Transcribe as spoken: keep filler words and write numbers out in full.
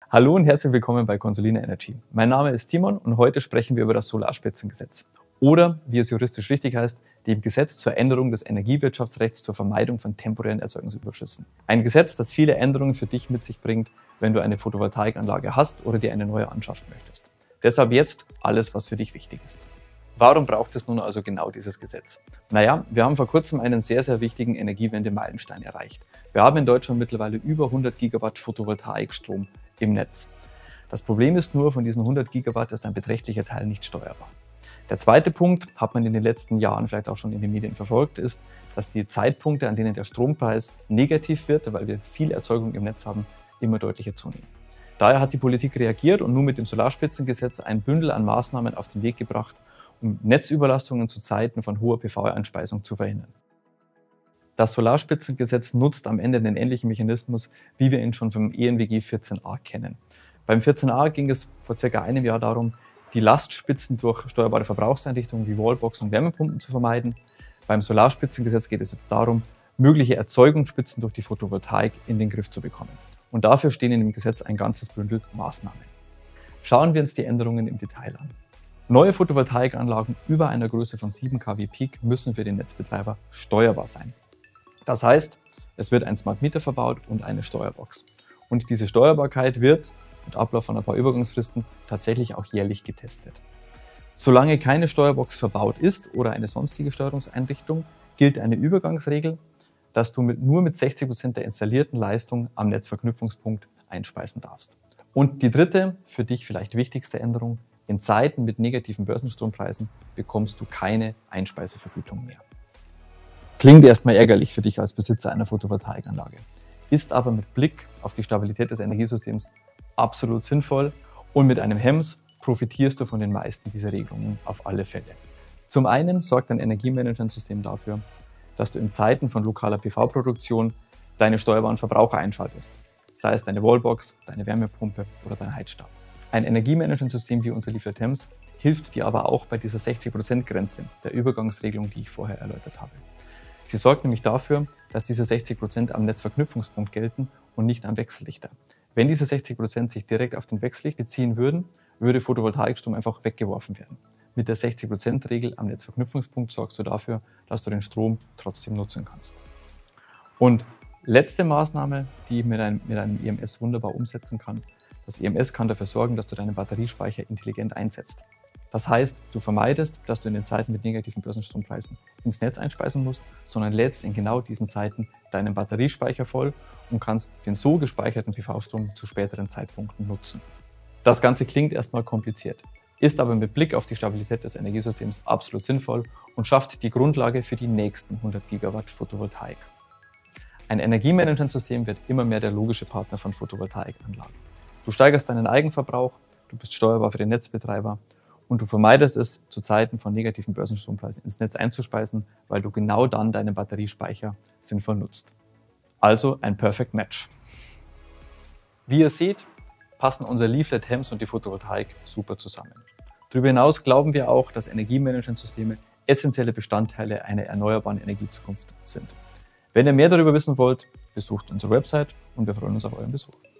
Hallo und herzlich willkommen bei Consolina Energy. Mein Name ist Timon und heute sprechen wir über das Solarspitzengesetz. Oder, wie es juristisch richtig heißt, dem Gesetz zur Änderung des Energiewirtschaftsrechts zur Vermeidung von temporären Erzeugungsüberschüssen. Ein Gesetz, das viele Änderungen für dich mit sich bringt, wenn du eine Photovoltaikanlage hast oder dir eine neue anschaffen möchtest. Deshalb jetzt alles, was für dich wichtig ist. Warum braucht es nun also genau dieses Gesetz? Naja, wir haben vor kurzem einen sehr, sehr wichtigen Energiewende-Meilenstein erreicht. Wir haben in Deutschland mittlerweile über hundert Gigawatt Photovoltaikstrom im Netz. Das Problem ist nur, von diesen hundert Gigawatt ist ein beträchtlicher Teil nicht steuerbar. Der zweite Punkt, hat man in den letzten Jahren vielleicht auch schon in den Medien verfolgt, ist, dass die Zeitpunkte, an denen der Strompreis negativ wird, weil wir viel Erzeugung im Netz haben, immer deutlicher zunehmen. Daher hat die Politik reagiert und nun mit dem Solarspitzengesetz ein Bündel an Maßnahmen auf den Weg gebracht, um Netzüberlastungen zu Zeiten von hoher P V-Einspeisung zu verhindern. Das Solarspitzengesetz nutzt am Ende den ähnlichen Mechanismus, wie wir ihn schon vom E N W G vierzehn a kennen. Beim vierzehn a ging es vor circa einem Jahr darum, die Lastspitzen durch steuerbare Verbrauchseinrichtungen wie Wallbox und Wärmepumpen zu vermeiden. Beim Solarspitzengesetz geht es jetzt darum, mögliche Erzeugungsspitzen durch die Photovoltaik in den Griff zu bekommen. Und dafür stehen in dem Gesetz ein ganzes Bündel Maßnahmen. Schauen wir uns die Änderungen im Detail an. Neue Photovoltaikanlagen über einer Größe von sieben Kilowatt Peak müssen für den Netzbetreiber steuerbar sein. Das heißt, es wird ein Smart Meter verbaut und eine Steuerbox. Und diese Steuerbarkeit wird mit Ablauf von ein paar Übergangsfristen tatsächlich auch jährlich getestet. Solange keine Steuerbox verbaut ist oder eine sonstige Steuerungseinrichtung, gilt eine Übergangsregel, dass du mit, nur mit sechzig Prozent der installierten Leistung am Netzverknüpfungspunkt einspeisen darfst. Und die dritte, für dich vielleicht wichtigste Änderung: In Zeiten mit negativen Börsenstrompreisen bekommst du keine Einspeisevergütung mehr. Klingt erstmal ärgerlich für dich als Besitzer einer Photovoltaikanlage, ist aber mit Blick auf die Stabilität des Energiesystems absolut sinnvoll und mit einem H E M S profitierst du von den meisten dieser Regelungen auf alle Fälle. Zum einen sorgt ein Energiemanagementsystem dafür, dass du in Zeiten von lokaler P V-Produktion deine steuerbaren Verbraucher einschaltest, sei es deine Wallbox, deine Wärmepumpe oder dein Heizstab. Ein Energiemanagementsystem wie unser Liefert H E M S hilft dir aber auch bei dieser sechzig Prozent Grenze der Übergangsregelung, die ich vorher erläutert habe. Sie sorgt nämlich dafür, dass diese sechzig Prozent am Netzverknüpfungspunkt gelten und nicht am Wechselrichter. Wenn diese sechzig Prozent sich direkt auf den Wechselrichter beziehen würden, würde Photovoltaikstrom einfach weggeworfen werden. Mit der sechzig Prozent Regel am Netzverknüpfungspunkt sorgst du dafür, dass du den Strom trotzdem nutzen kannst. Und letzte Maßnahme, die ich mit einem, mit einem E M S wunderbar umsetzen kann: Das E M S kann dafür sorgen, dass du deinen Batteriespeicher intelligent einsetzt. Das heißt, du vermeidest, dass du in den Zeiten mit negativen Börsenstrompreisen ins Netz einspeisen musst, sondern lädst in genau diesen Zeiten deinen Batteriespeicher voll und kannst den so gespeicherten P V-Strom zu späteren Zeitpunkten nutzen. Das Ganze klingt erstmal kompliziert, ist aber mit Blick auf die Stabilität des Energiesystems absolut sinnvoll und schafft die Grundlage für die nächsten hundert Gigawatt Photovoltaik. Ein Energiemanagementsystem wird immer mehr der logische Partner von Photovoltaikanlagen. Du steigerst deinen Eigenverbrauch, du bist steuerbar für den Netzbetreiber und du vermeidest es, zu Zeiten von negativen Börsenstrompreisen ins Netz einzuspeisen, weil du genau dann deinen Batteriespeicher sinnvoll nutzt. Also ein Perfect Match. Wie ihr seht, passen unser Leaflet H E M S und die Photovoltaik super zusammen. Darüber hinaus glauben wir auch, dass Energiemanagementsysteme essentielle Bestandteile einer erneuerbaren Energiezukunft sind. Wenn ihr mehr darüber wissen wollt, besucht unsere Website und wir freuen uns auf euren Besuch.